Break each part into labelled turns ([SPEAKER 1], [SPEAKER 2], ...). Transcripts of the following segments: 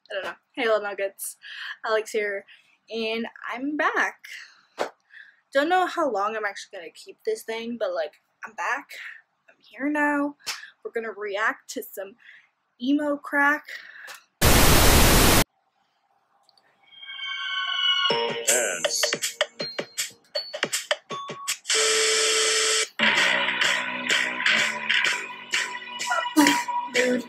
[SPEAKER 1] I don't know. Hey, little nuggets. Alex here, and I'm back. Don't know how long I'm actually gonna keep this thing, but like, I'm back. I'm here now. We're gonna react to some emo crack.
[SPEAKER 2] Yes.
[SPEAKER 1] Dude.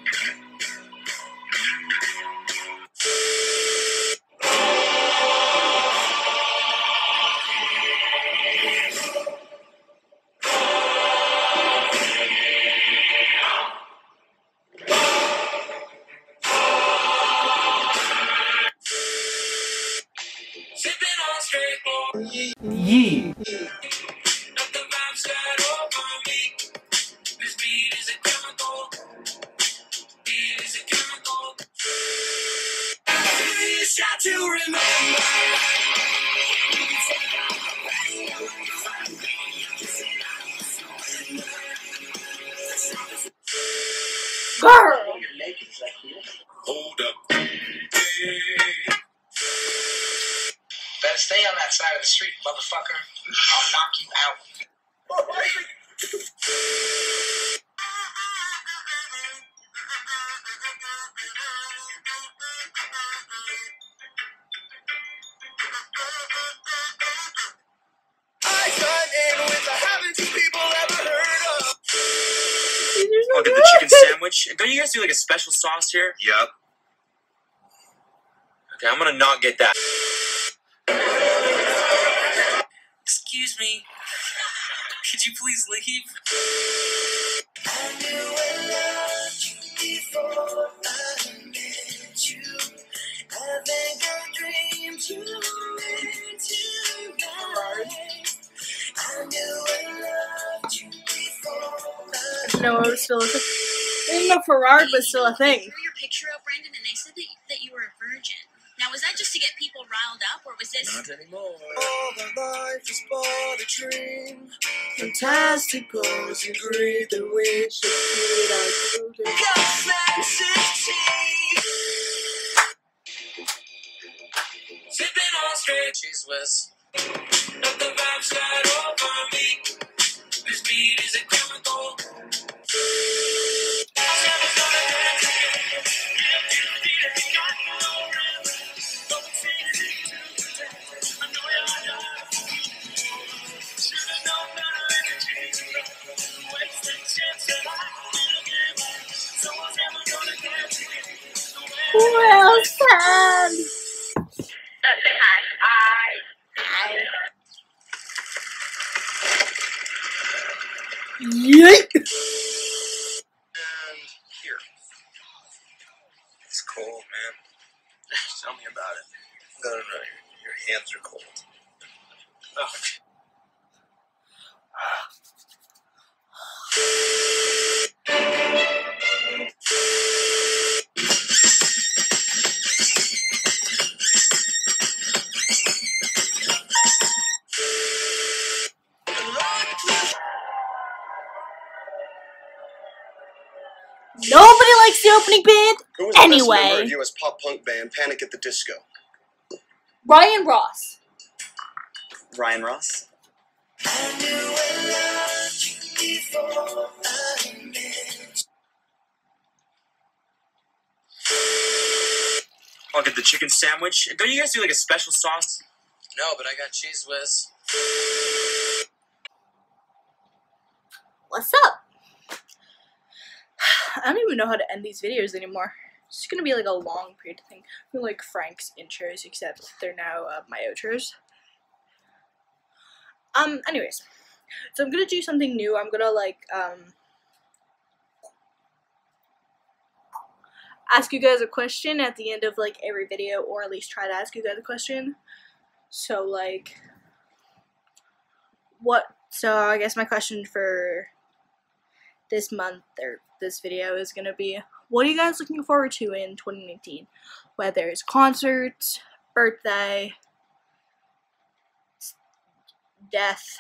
[SPEAKER 2] Yee.
[SPEAKER 3] To remember.
[SPEAKER 1] Girl!
[SPEAKER 3] Hold up. Better stay on that side of the street, motherfucker. I'll knock you out. I cut in with the haven't you people ever heard of?
[SPEAKER 2] I'll get the chicken sandwich. Don't you guys do like a special sauce here? Yup. Okay, I'm gonna not get that. Excuse me. Could you please leave?
[SPEAKER 3] I knew I loved you before I met you. Having good dreams you meant tonight. I knew I loved you before I
[SPEAKER 1] I didn't know it was still a thing. I didn't know Ferrari was still a thing.
[SPEAKER 4] They threw your picture up, Brandon, and they said that you were a virgin. Now, was that just to get people riled up, or was this...
[SPEAKER 3] Not anymore. All the life is but a dream. Fantastic goals you breathe the wish of good. Sipping on straight cheese whiz. Let the vibes slide over me. This beat is a chemical.
[SPEAKER 1] Well said! Yeet!
[SPEAKER 2] And here. It's cold, man. Tell me about it. No, your hands are cold. Oh.
[SPEAKER 1] Nobody likes the opening band.
[SPEAKER 5] Who was the best member
[SPEAKER 1] Anyway,
[SPEAKER 5] of U.S. pop punk band Panic at the Disco?
[SPEAKER 1] Ryan Ross.
[SPEAKER 2] Ryan Ross?
[SPEAKER 3] I knew I loved you before I met you.
[SPEAKER 2] I'll get the chicken sandwich. Don't you guys do like a special sauce? No, but I got cheese whiz.
[SPEAKER 1] What's up? I don't even know how to end these videos anymore. It's just gonna be like a long period thing. Like Frank's intros, except they're now my outros. Anyways. So I'm gonna do something new. I'm gonna like ask you guys a question at the end of like every video, or at least try to ask you guys a question. So like so I guess my question for this month or this video is gonna be, what are you guys looking forward to in 2019? Whether it's concerts, birthday, death,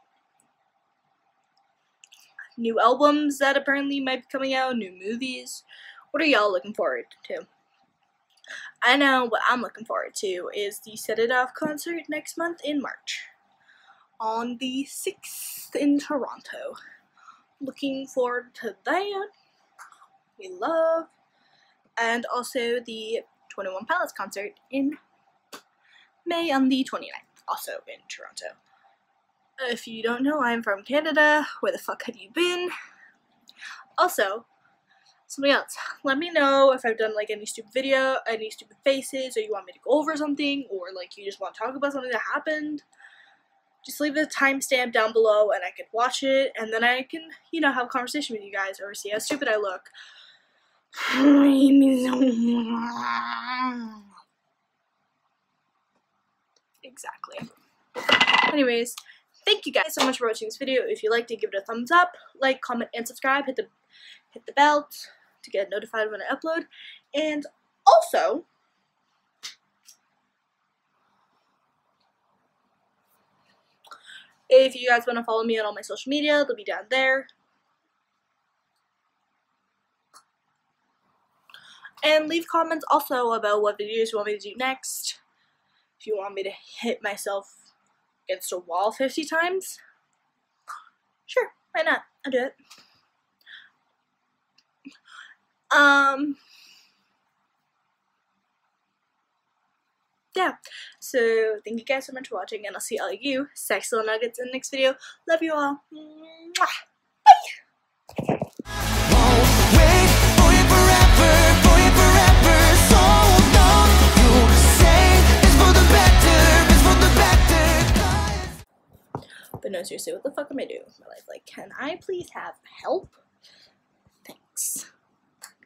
[SPEAKER 1] new albums that apparently might be coming out, new movies. What are y'all looking forward to? I know what I'm looking forward to is the Set It Off concert next month in March. On the 6th in Toronto. Looking forward to that. We love. And also the 21 Pilots concert in May on the 29th, also in Toronto. If you don't know, I'm from Canada. Where the fuck have you been? Also, something else. Let me know if I've done like any stupid video, any stupid faces, or you want me to go over something, or like you just want to talk about something that happened. Just leave the timestamp down below and I can watch it, and then I can, you know, have a conversation with you guys or see how stupid I look. Exactly. Anyways, thank you guys so much for watching this video. If you liked it, give it a thumbs up, like, comment, and subscribe. Hit the bell to get notified when I upload. And also, if you guys want to follow me on all my social media, they'll be down there. And leave comments also about what videos you want me to do next. If you want me to hit myself against a wall 50 times, sure, why not? I'll do it. Yeah, so thank you guys so much for watching, and I'll see all of you sexy little nuggets in the next video. Love you all. Mwah. But no, seriously, what the fuck am I doing with my life? Like, can I please have help? Thanks.